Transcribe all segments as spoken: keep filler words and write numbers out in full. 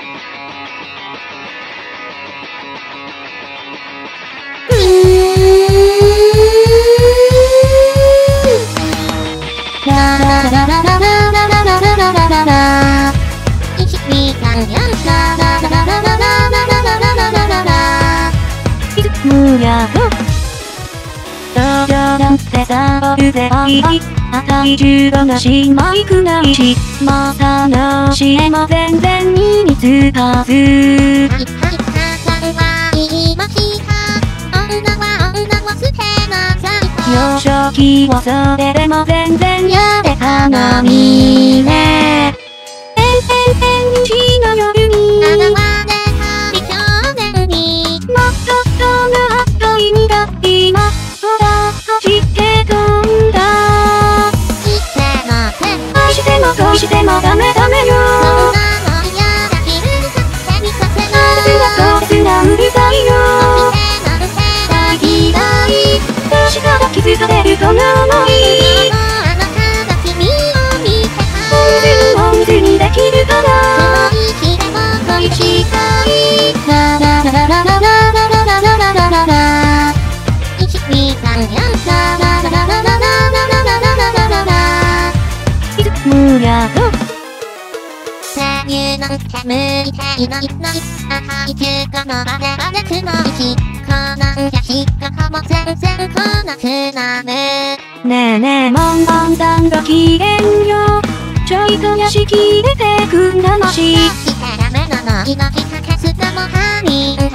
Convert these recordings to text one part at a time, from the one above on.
ってさまるでバイバイ値中がなしマイクないしまたなしえも全然身につかずはいはいさんは言いました女は女は捨てなさい幼少期はそれでも全然やで花見ねえんえんえん日の夜に現れた美少年にもっとその後意味が今走って飛んだ愛しても恋してもダメダメよそんなの嫌だ気分させ見させない素直うるさいよ大嫌いどうしたら気づかれるその想いあなたが君を見てた本当にできるからその息でも恋したいララララララララララララララいちにさんよんラララララララララララララいつもやろ生乳なんて向いていないない赤い中華のバレバレくの息こなんやしかかも全然来なくなるねえねえモンモンさんごきげんようちょいと屋敷出てくんだまししてダメなの命かけすても半人前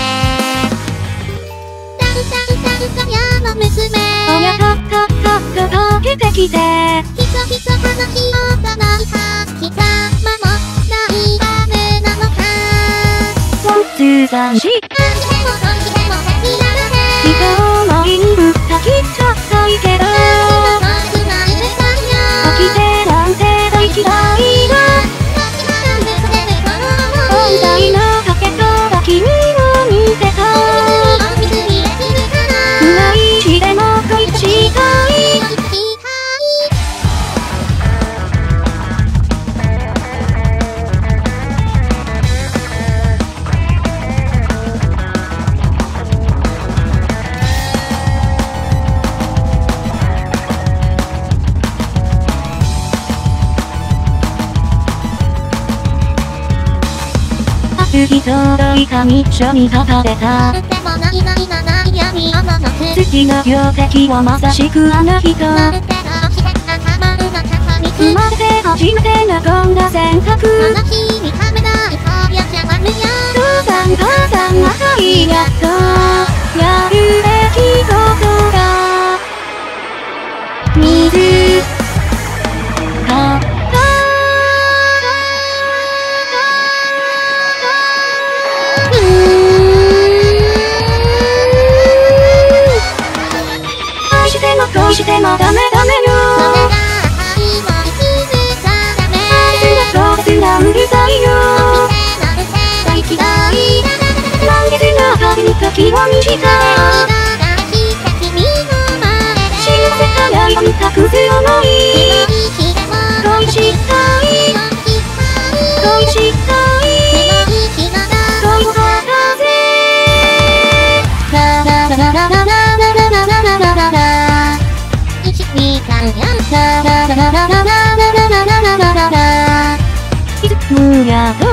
親の娘親とっとっと届けてきてひそひそ話をさないはきたまもないダメなのかワンツーさんし何でもどうしてもできられへん人思いにぶった切っちゃったいけど起きてなんて大嫌いだ本体のかけとは君を見てた次届いたミッションに書かれたでもないないなない闇をののく好きな業績はまさしくあの人なるけどして頭の中髪生まれて初めて望んだ選択あの日にはめないそうやじゃ悪よ父さん母さん赤いやっとやるべきことが水か恋してもダメダメよそれが愛もいつさダメ愛がそうですがうるさいよ大嫌い満月の旅に時を短い幸せからやみたくず思い恋したい恋したい恋を博せラララララララララララララいちにさんよんラララララララララララララいつもやろ